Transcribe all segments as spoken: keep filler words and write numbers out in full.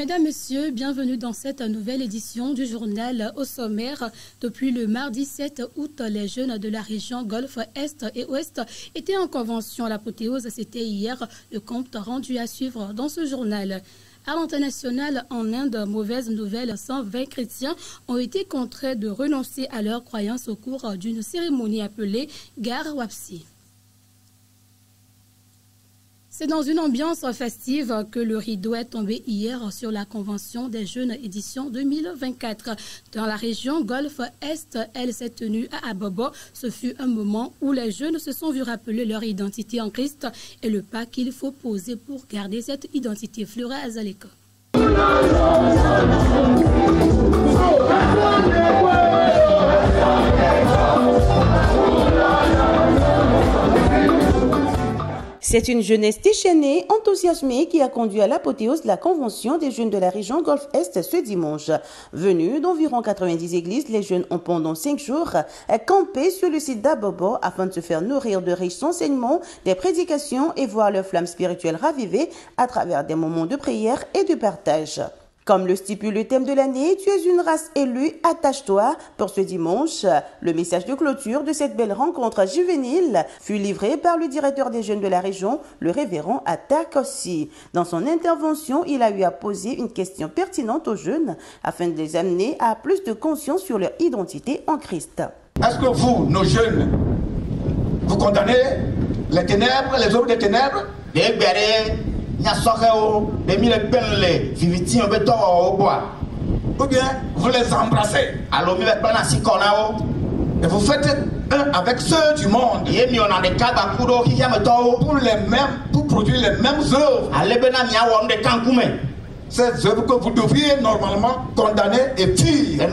Mesdames, Messieurs, bienvenue dans cette nouvelle édition du journal au sommaire. Depuis le mardi sept août, les jeunes de la région Golfe Est et Ouest étaient en convention à l'apothéose. C'était hier le compte rendu à suivre dans ce journal. À l'international, en Inde, mauvaise nouvelle, cent vingt chrétiens ont été contraints de renoncer à leurs croyances au cours d'une cérémonie appelée Gar Wapsi. C'est dans une ambiance festive que le rideau est tombé hier sur la Convention des jeunes édition deux mille vingt-quatre. Dans la région Golfe Est, elle s'est tenue à Abobo. Ce fut un moment où les jeunes se sont vus rappeler leur identité en Christ et le pas qu'il faut poser pour garder cette identité. Flora Azaleka. C'est une jeunesse déchaînée, enthousiasmée qui a conduit à l'apothéose de la Convention des jeunes de la région Golfe Est ce dimanche. Venus d'environ quatre-vingt-dix églises, les jeunes ont pendant cinq jours campé sur le site d'Abobo afin de se faire nourrir de riches enseignements, des prédications et voir leur flamme spirituelle ravivée à travers des moments de prière et de partage. Comme le stipule le thème de l'année, tu es une race élue, attache-toi. Pour ce dimanche, le message de clôture de cette belle rencontre juvénile fut livré par le directeur des jeunes de la région, le révérend Atakossi. Dans son intervention, il a eu à poser une question pertinente aux jeunes afin de les amener à plus de conscience sur leur identité en Christ. Est-ce que vous, nos jeunes, vous condamnez les ténèbres, les œuvres des ténèbres? Ou bien vous les embrassez et vous faites un avec ceux du monde pour les mêmes, pour produire les mêmes œuvres. Ces œuvres que vous devriez normalement condamner et fuir.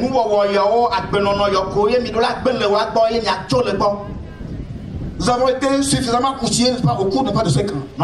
Nous avons été suffisamment couchés au cours de pas de cinq ans. Nous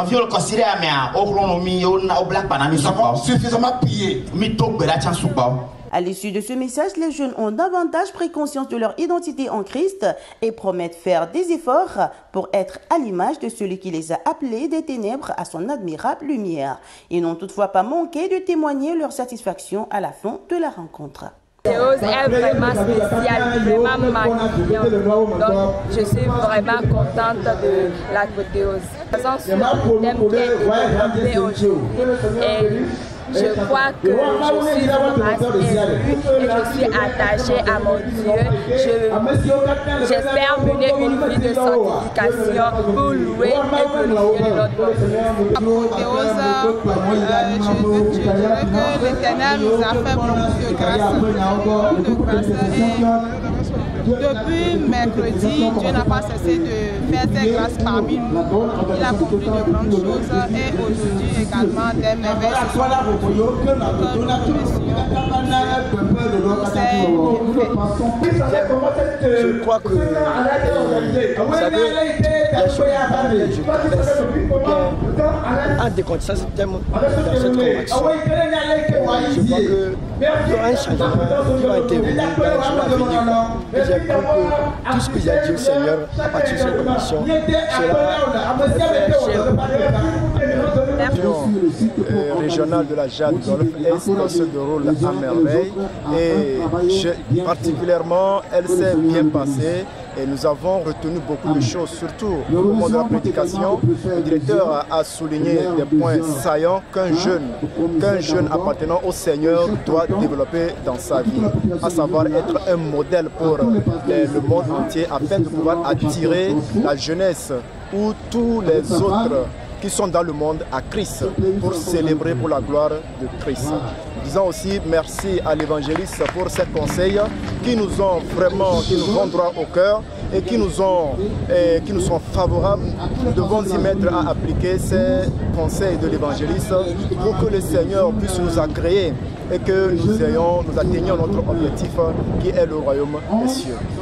avons suffisamment prié. À l'issue de ce message, les jeunes ont davantage pris conscience de leur identité en Christ et promettent faire des efforts pour être à l'image de celui qui les a appelés des ténèbres à son admirable lumière. Ils n'ont toutefois pas manqué de témoigner leur satisfaction à la fin de la rencontre. L'apothéose est vraiment spéciale, vraiment magnifique. Donc, je suis vraiment contente de l'apothéose. Sur le thème qui a été développé aujourd'hui, je crois que je suis une race élue et je suis attachée à mon Dieu. J'espère mener une vie de sanctification pour louer et glorifier notre Dieu. L'apothéose, euh, je, je dirais que l'Éternel nous a fait beaucoup de grâce. Beaucoup de grâce et depuis mercredi, Dieu n'a pas cessé de faire ses grâces parmi nous. Il a accompli de grandes choses et aujourd'hui également des merveilles. Je crois que, euh, vous savez, les choses que je confesse, en déconnaissance dans cette convention, je crois qu'il y aura un changement qui va intervenir dans les jours à venir. Et j'ai cru que tout ce que j'ai dit au Seigneur à partir de cette convention sera euh, régionale de la Jade Golfe Est se déroule à merveille et particulièrement elle s'est bien passée et nous avons retenu beaucoup de choses, surtout au moment de la prédication. Le directeur a souligné des points saillants qu'un jeune, qu'un jeune appartenant au Seigneur doit développer dans sa vie, à savoir être un modèle pour les, le monde entier afin de pouvoir attirer la jeunesse ou tous les autres qui sont dans le monde à Christ pour célébrer pour la gloire de Christ. Disons aussi merci à l'évangéliste pour ses conseils qui nous ont vraiment, qui nous vont droit au cœur et qui nous, ont, et qui nous sont favorables. Nous devons y mettre à appliquer ces conseils de l'évangéliste pour que le Seigneur puisse nous agréer et que nous, ayons, nous atteignions notre objectif qui est le royaume des cieux.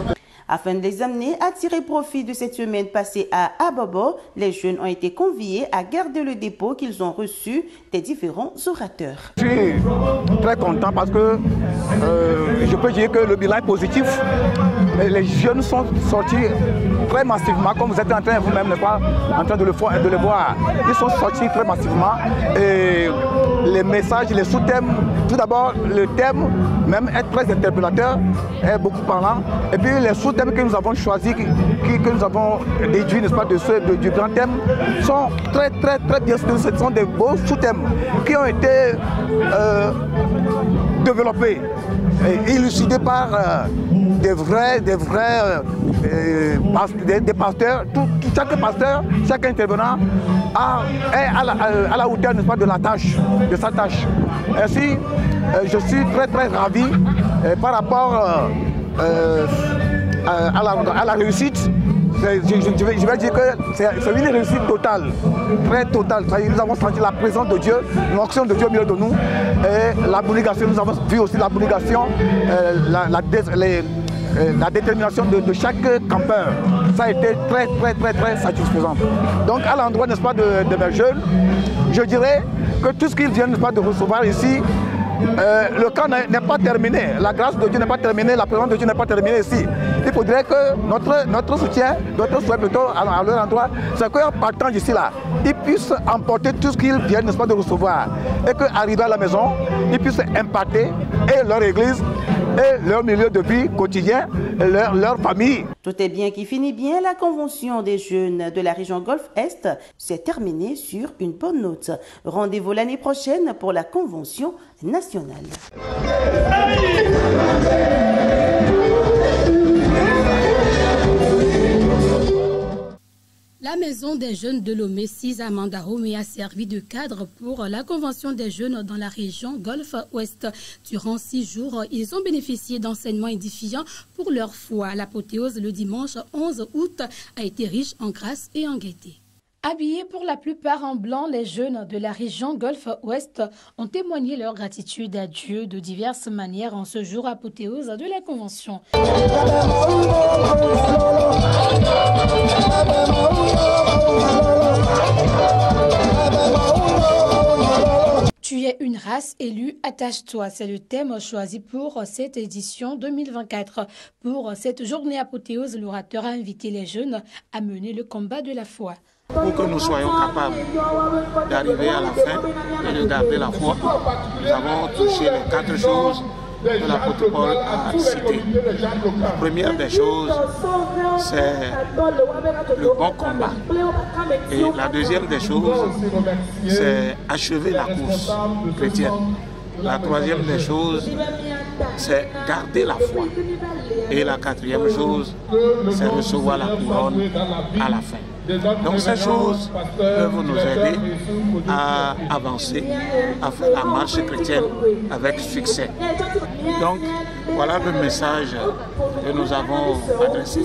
Afin de les amener à tirer profit de cette semaine passée à Abobo, les jeunes ont été conviés à garder le dépôt qu'ils ont reçu des différents orateurs. Je suis très content parce que euh, je peux dire que le bilan est positif. Les jeunes sont sortis très massivement, comme vous êtes en train vous-même n'est pas en train de le, de le voir. Ils sont sortis très massivement et les messages, les sous-thèmes, tout d'abord le thème même est très interpellateur, est beaucoup parlant. Et puis les sous-thèmes que nous avons choisis, que, que nous avons déduits, n'est-ce pas, de ceux de, du grand thème, sont très très très bien. Ce sont des beaux sous-thèmes qui ont été euh, développés et élucidés par euh, des vrais, des vrais euh, euh, des, des pasteurs. Tout, tout, chaque pasteur, chaque intervenant a, est à la, à la hauteur, n'est-ce pas, de la tâche, de sa tâche. Ainsi, euh, je suis très très ravi euh, par rapport euh, euh, à, la, à la réussite. Je, je, je, vais, je vais dire que c'est une réussite totale, très totale. Nous avons senti la présence de Dieu, l'action de Dieu au milieu de nous. Et l'abnégation, nous avons vu aussi l'abnégation, euh, la, la, les, euh, la détermination de, de chaque campeur. Ça a été très, très, très, très satisfaisant. Donc, à l'endroit, n'est-ce pas, de, de mes jeunes, je dirais que tout ce qu'ils viennent, n'est-ce pas, de recevoir ici, Euh, le camp n'est pas terminé, la grâce de Dieu n'est pas terminée, la présence de Dieu n'est pas terminée ici. Il faudrait que notre, notre soutien, notre souhait plutôt à, à leur endroit, c'est qu'en partant d'ici là, ils puissent emporter tout ce qu'ils viennent, n'est-ce pas, de recevoir. Et qu'arrivés à la maison, ils puissent impacter et leur église, et leur milieu de vie quotidien, et leur, leur famille. Tout est bien qui finit bien. La convention des jeunes de la région Golfe-Est s'est terminée sur une bonne note. Rendez-vous l'année prochaine pour la convention nationale. La maison des jeunes de Lomé six à Mandaromé a servi de cadre pour la convention des jeunes dans la région Golfe-Ouest. Durant six jours, ils ont bénéficié d'enseignements édifiants pour leur foi. L'apothéose le dimanche onze août a été riche en grâce et en gaieté. Habillés pour la plupart en blanc, les jeunes de la région Golfe-Ouest ont témoigné leur gratitude à Dieu de diverses manières en ce jour apothéose de la Convention. Tu es une race élue, attache-toi. C'est le thème choisi pour cette édition deux mille vingt-quatre. Pour cette journée apothéose, l'orateur a invité les jeunes à mener le combat de la foi. Pour que nous soyons capables d'arriver à la fin et de garder la foi, nous avons touché les quatre choses que l'apôtre Paul a citées. La première des choses, c'est le bon combat. Et la deuxième des choses, c'est achever la course chrétienne. La troisième des choses, c'est garder la foi. Et la quatrième chose, c'est recevoir la couronne à la fin. Donc ces choses peuvent nous aider à avancer, à faire la marche chrétienne avec succès. Donc voilà le message que nous avons adressé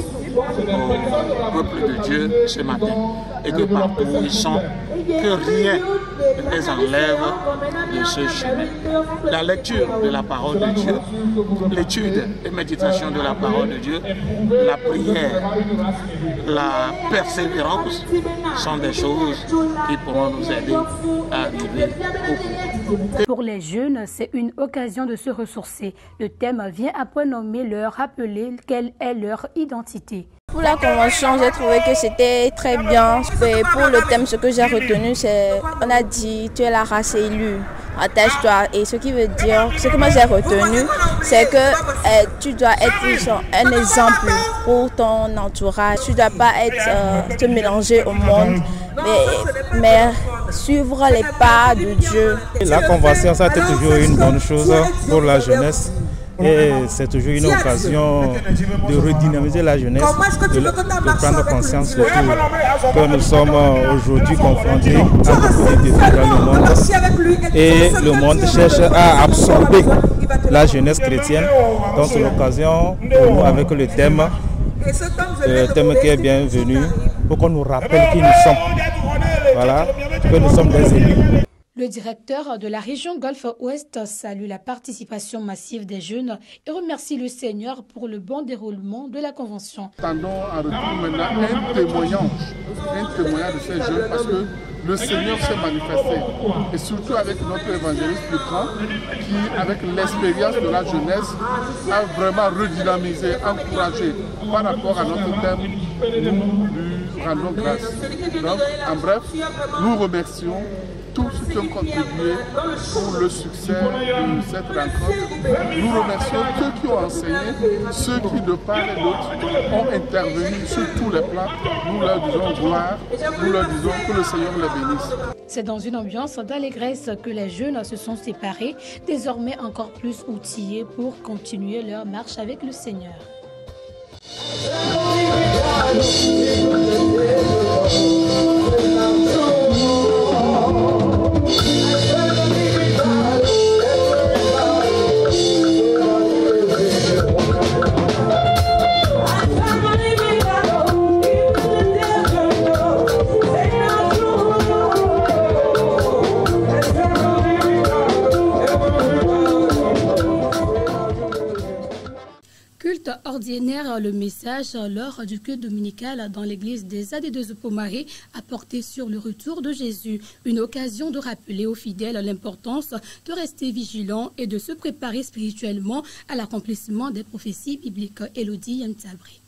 au peuple de Dieu ce matin. Et que partout où ils sont, que rien ne les enlève de ce chemin. La lecture de la parole de Dieu, l'étude et méditation de la parole de Dieu, la prière, la persévérance sont des choses qui pourront nous aider à arriver au bout. Pour les jeunes, c'est une occasion de se ressourcer. Le thème vient après nommer leur rappeler quelle est leur identité. Pour la convention, j'ai trouvé que c'était très bien. Et pour le thème, ce que j'ai retenu, c'est, on a dit, tu es la race élue, attache-toi. Et ce qui veut dire, ce que moi j'ai retenu, c'est que euh, tu dois être un exemple pour ton entourage. Tu ne dois pas être, euh, te mélanger au monde, mais, mais suivre les pas de Dieu. La convention, ça a été toujours une bonne chose pour la jeunesse. Et c'est toujours une occasion de redynamiser la jeunesse, de, de prendre conscience surtout que nous sommes aujourd'hui confrontés à beaucoup de défis dans le monde. Et le monde cherche à absorber la jeunesse chrétienne. Donc c'est l'occasion pour nous avec le thème, le thème qui est bienvenu, pour qu'on nous rappelle qui nous sommes. Voilà, que nous sommes des élus. Le directeur de la région Golfe-Ouest salue la participation massive des jeunes et remercie le Seigneur pour le bon déroulement de la convention. Attendons en retour maintenant un témoignage, un témoignage de ces jeunes parce que le Seigneur s'est manifesté. Et surtout avec notre évangéliste Lucas qui, avec l'expérience de la jeunesse, a vraiment redynamisé, encouragé par rapport à notre thème. Nous lui rendons grâce. Donc, en bref, nous remercions tous ceux qui ont contribué pour le succès de cette rencontre. Nous remercions ceux qui ont enseigné, ceux qui de part et d'autre ont intervenu sur tous les plans. Nous leur disons gloire, nous leur disons que le Seigneur les bénisse. C'est dans une ambiance d'allégresse que les jeunes se sont séparés, désormais encore plus outillés pour continuer leur marche avec le Seigneur. Ordinaire, le message lors du culte dominical dans l'église des A D de Zopomare a porté sur le retour de Jésus, une occasion de rappeler aux fidèles l'importance de rester vigilants et de se préparer spirituellement à l'accomplissement des prophéties bibliques. Elodie Yantabri.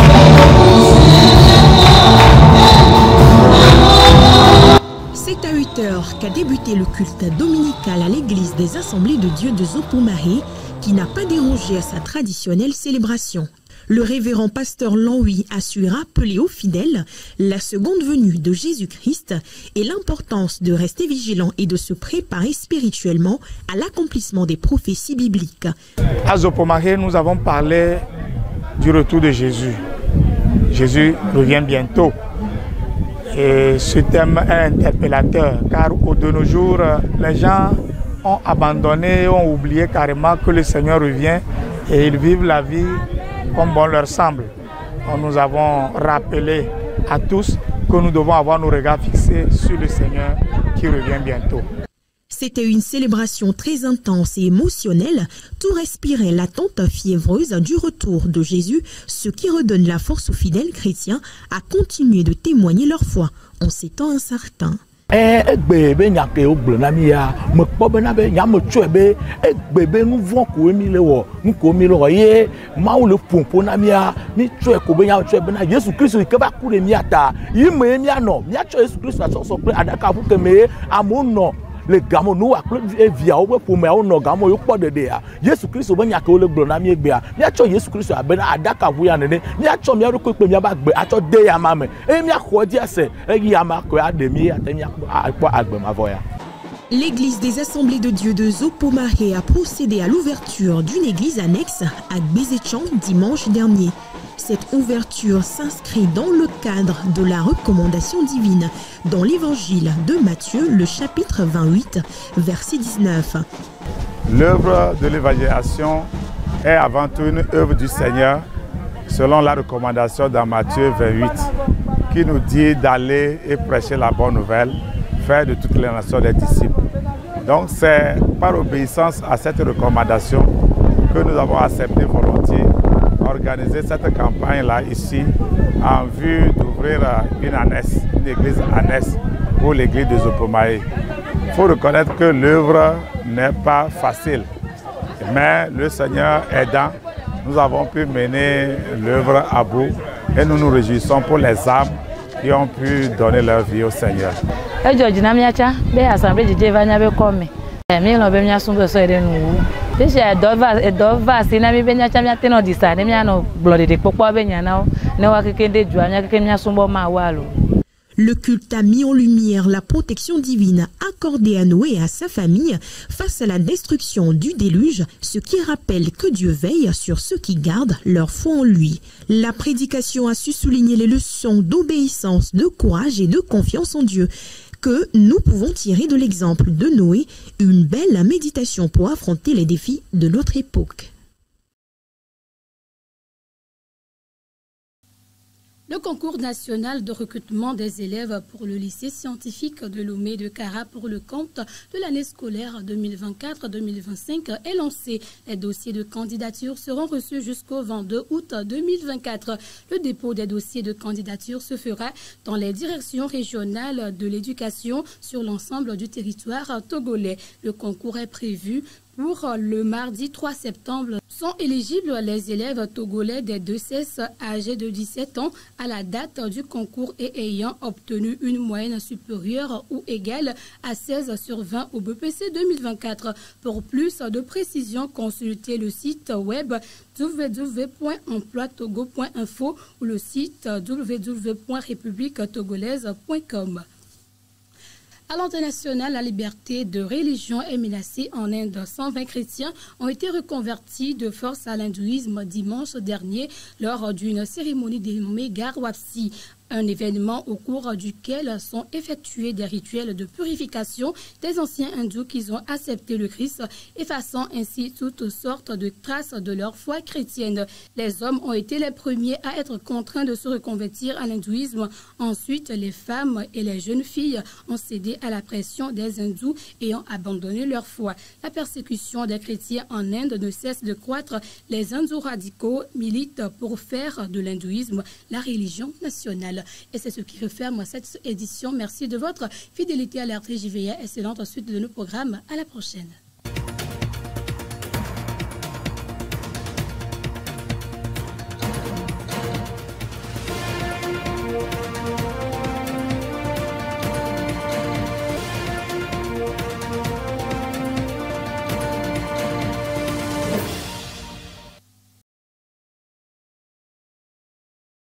C'est à huit heures qu'a débuté le culte dominical à l'église des Assemblées de Dieu de Zopomare, qui n'a pas dérogé à sa traditionnelle célébration. Le révérend pasteur Lanhui a su rappeler aux fidèles la seconde venue de Jésus-Christ et l'importance de rester vigilant et de se préparer spirituellement à l'accomplissement des prophéties bibliques. À Zopomare, nous avons parlé du retour de Jésus. Jésus revient bientôt. Et ce thème est interpellateur, car de nos jours, les gens ont abandonné, ont oublié carrément que le Seigneur revient et ils vivent la vie comme bon leur semble. Donc nous avons rappelé à tous que nous devons avoir nos regards fixés sur le Seigneur qui revient bientôt. C'était une célébration très intense et émotionnelle. Tout respirait l'attente fiévreuse du retour de Jésus, ce qui redonne la force aux fidèles chrétiens à continuer de témoigner leur foi en ces temps incertains. Egbe be nyake o gblɔ na mi ya me kpɔ bena be nyame tsɔe be egbe be nu vɔ̃ koe mi le wɔ nu koe mi le wɔ ye Mawu le ƒoƒo na mia mi tsɔe ko be nyame tsɔe bena Yesu Kristo yi ke va ku ɖe mia ta yi me ye mianɔ miatsɔ Yesu Kristo asɔsɔ kple aɖakaʋu ke me ye amewo nɔ le gamo nu akple viawo be ƒomeawo nɔ gamo yo kpɔ ɖeɖea Yesu Kristo be nya ke wo le gblɔ na mi egbea miatsɔ Yesu Kristo abena aɖakaʋu ya nene miatsɔ mia ɖokui kple miabe agbe atsɔ de yama me eye miaxɔ edzi ase eyi yama koe aɖe mi ate miakpɔ agbe mavɔ ya. L'église des Assemblées de Dieu de Zopomare a procédé à l'ouverture d'une église annexe à Gbezechan dimanche dernier. Cette ouverture s'inscrit dans le cadre de la recommandation divine dans l'évangile de Matthieu, le chapitre vingt-huit, verset dix-neuf. L'œuvre de l'évangélisation est avant tout une œuvre du Seigneur, selon la recommandation dans Matthieu vingt-huit, qui nous dit d'aller et prêcher la bonne nouvelle, faire de toutes les nations des disciples. Donc c'est par obéissance à cette recommandation que nous avons accepté volontiers organiser cette campagne-là ici en vue d'ouvrir une annexe, une église annexe pour l'église de Zopomare. Il faut reconnaître que l'œuvre n'est pas facile, mais le Seigneur aidant, nous avons pu mener l'œuvre à bout et nous nous réjouissons pour les âmes qui ont pu donner leur vie au Seigneur. Le culte a mis en lumière la protection divine accordée à Noé et à sa famille face à la destruction du déluge, ce qui rappelle que Dieu veille sur ceux qui gardent leur foi en lui. La prédication a su souligner les leçons d'obéissance, de courage et de confiance en Dieu que nous pouvons tirer de l'exemple de Noé, une belle méditation pour affronter les défis de notre époque. Le concours national de recrutement des élèves pour le lycée scientifique de Lomé de Kara pour le compte de l'année scolaire deux mille vingt-quatre deux mille vingt-cinq est lancé. Les dossiers de candidature seront reçus jusqu'au vingt-deux août deux mille vingt-quatre. Le dépôt des dossiers de candidature se fera dans les directions régionales de l'éducation sur l'ensemble du territoire togolais. Le concours est prévu pour le mardi trois septembre. Sont éligibles les élèves togolais des deux C E S âgés de dix-sept ans à la date du concours et ayant obtenu une moyenne supérieure ou égale à seize sur vingt au B P C deux mille vingt-quatre. Pour plus de précisions, consultez le site web w w w point emploi togo point info ou le site w w w point république togolaise point com. À l'international, la liberté de religion est menacée en Inde. cent vingt chrétiens ont été reconvertis de force à l'hindouisme dimanche dernier lors d'une cérémonie dénommée Garwapsi. Un événement au cours duquel sont effectués des rituels de purification des anciens hindous qui ont accepté le Christ, effaçant ainsi toutes sortes de traces de leur foi chrétienne. Les hommes ont été les premiers à être contraints de se reconvertir à l'hindouisme. Ensuite, les femmes et les jeunes filles ont cédé à la pression des hindous et ont abandonné leur foi. La persécution des chrétiens en Inde ne cesse de croître. Les hindous radicaux militent pour faire de l'hindouisme la religion nationale. Et c'est ce qui referme cette édition. Merci de votre fidélité à l'R T J V A. Excellente suite de nos programmes. À la prochaine.